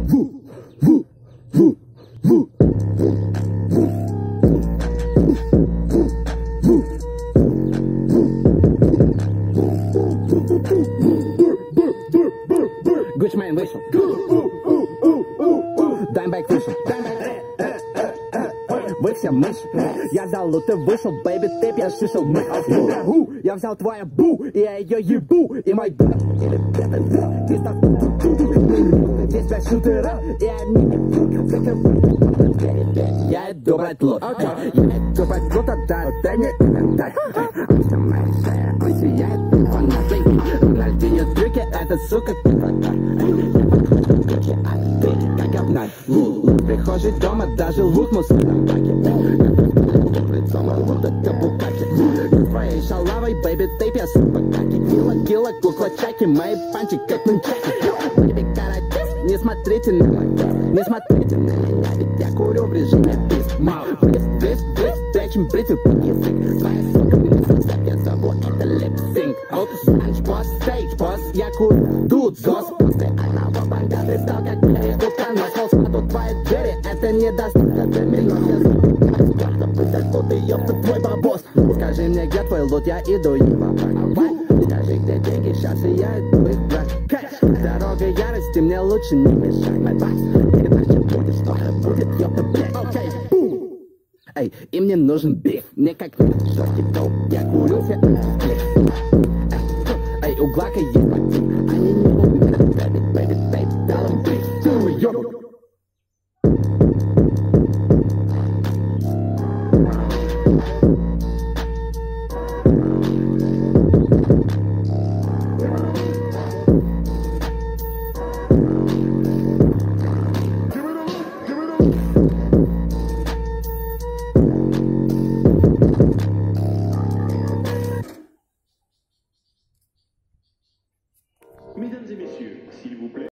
Gucci-Mane вышел. Даймбэк вышел. Вы все мыши. Я взял лут, ты вышел, бэйби, ты пьяшишел. Я взял твою бу, и я ее ебу. И мой здесь 5 шутера, и они я иду брать лут. Я иду брать лут, дай мне дай. Он сияет, фанаты. Рождение трюки, это сука. А ты как говна. Прихожий дома, даже лутнус на баке. Лицом лута кабукаки. Твоей шалавой, бэйби, ты пьяс бакаки. Кила, кукла, чаки, мои панчи, как нунчаки. Бэйби, каратист, не смотрите на меня. Не смотрите на меня, ведь я курю в режиме бис. Бис, тречим бритву под язык. Твоя сука, мне сказать, я зову это лип-синк. Спанч-босс, стейдж-босс, я курю дудзос. После одного банда ты стал как я, иду канал, тут твои двери, это не даст до миллиона. Ты ёпта твой бабос. Скажи мне, где твой лут, я иду его продавать. Скажи, где деньги, сейчас и я иду их брать. Кэш, дорога ярости, мне лучше не мешай, мой бакс. Иначе будет что-то, будет ёпта, блядь. Окей, бум. Эй, им не нужен биф, мне как жёсткий топ. Я курю все антиклик. Эй, у Глака есть мотив. Они не умеют, бэби, дал им биф. Ёпта. Mesdames et messieurs, s'il vous plaît.